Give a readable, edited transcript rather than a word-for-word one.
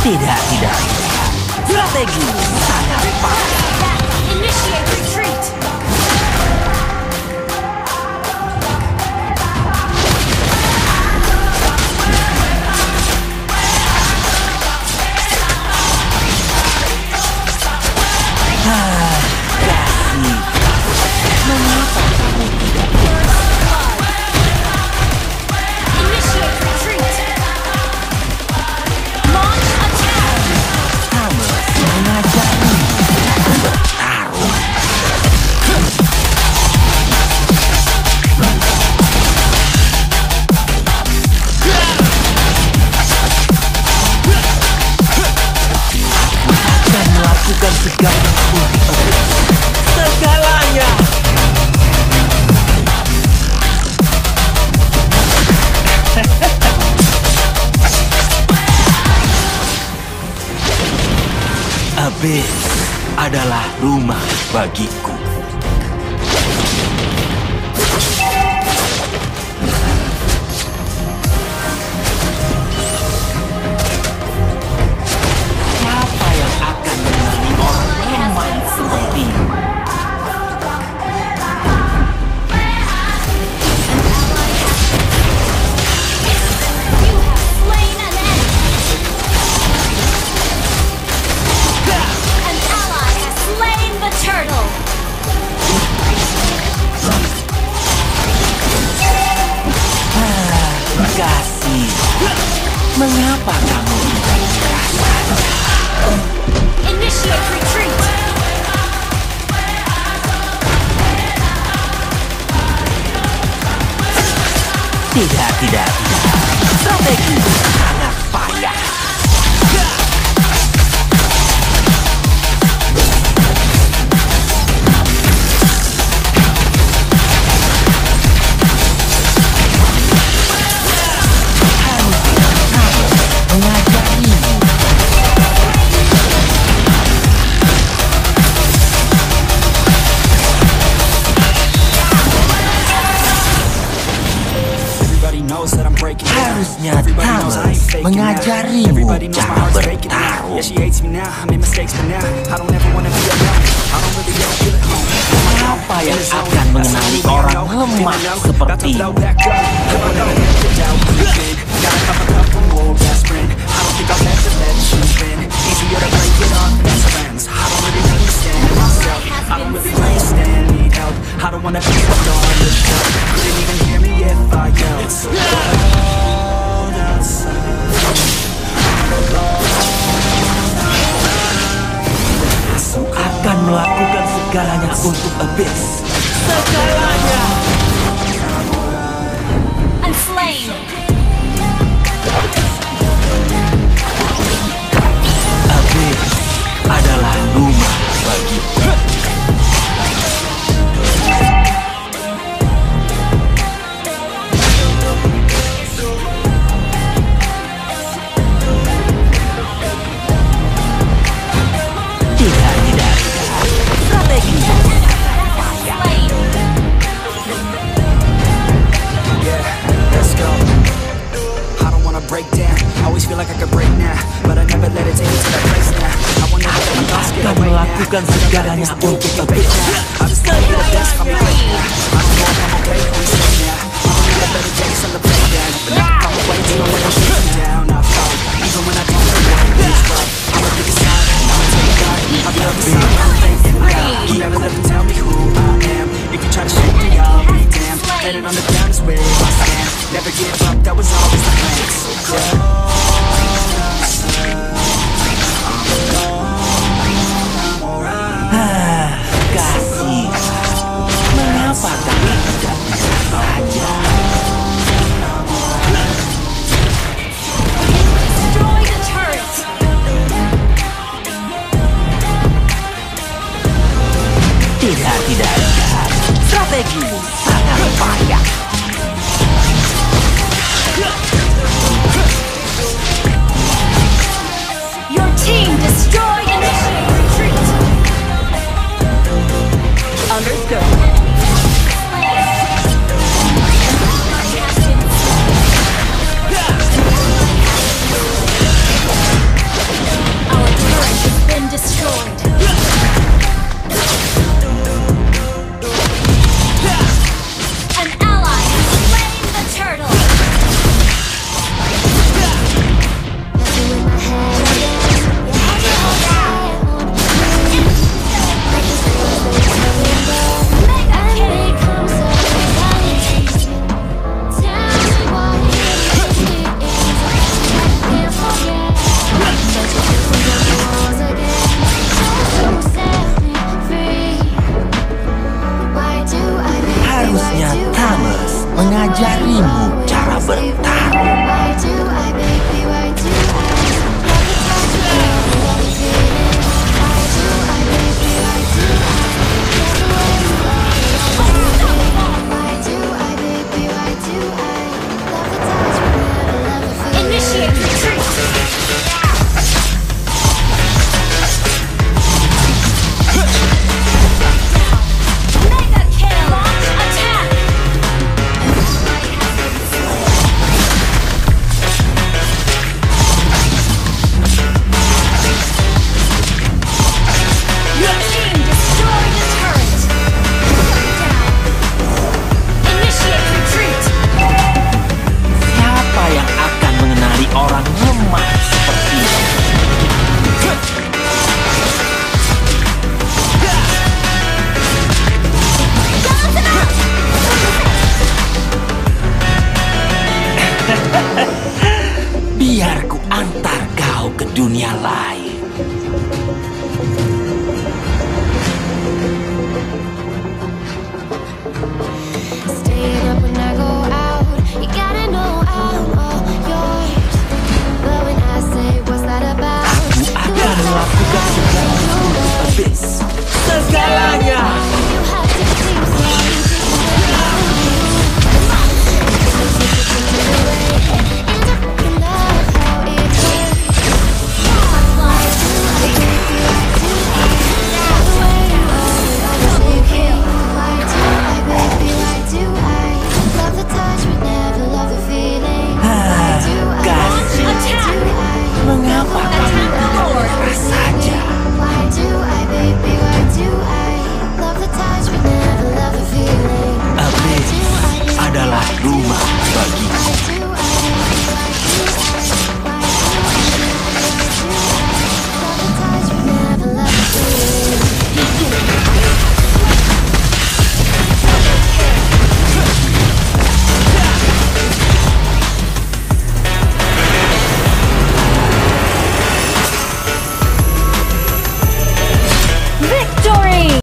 Tidak. Strategi sangat pas. Initiate retreat. Kasih. Mengapa kamu tidak? Initiate retreat. Launch attack. Kamu mengajari bertarung. Aku akan melakukan segalanya. Habis adalah rumah bagiku. Siapa yang akan mengenali orang lemah seperti ini? You have slain an enemy. An ally has slain the turtle. Kasih. Mengapa kamu tidak merasakan? Initiate retreat. Tidak. Strategi sangat payah. Mengajarimu. Everybody knows that I'm breaking down. Harusnya Everybody kamu knows I ain't faking now. mengajarimu Everybody knows my cara heart's faking now. bertarung. Yeah, she hates me now. I made mistakes, but now I don't ever wanna be alone. I don't really ever feel at home. Siapa yang akan mengenali orang lemah seperti ini? I don't wanna be left on the shelf. Couldn't even hear me if I yelled. It's so cold outside. Akan melakukan segalanya untuk habis. Segalanya. Unslain. Habis adalah rumah bagiku. Tidak. Strategi payah. Slain. Yeah, let's go. I don't wanna break down. Always feel like I could break now, but I never let it take me to that place now. I wanna let my thoughts get Akan away now. melakukan segalanya untuk habis. I just gotta be the best, call me great now. I don't know if I'm okay, please stay now. I don't need a better day, celebrate that. But now I'm away to know when I'm feeling down. I fight, even when I don't know what is right. I'ma pick a side, I'ma take a guide. I'll be up beside you, I'm thinking loud. Never let them tell me who I am. If you try to shake me, I'll be damned. Headed on the ground is where I stand. Never give up, that was always the plan. So Kasih. mengajarimu cara bertarung. Initiate retreat. Mega kill. Launch attack. Your team destroyed the turret. Down. Initiate retreat. Siapa yang akan mengenali orang lemah seperti ini? Biar ku antar kau ke dunia lain.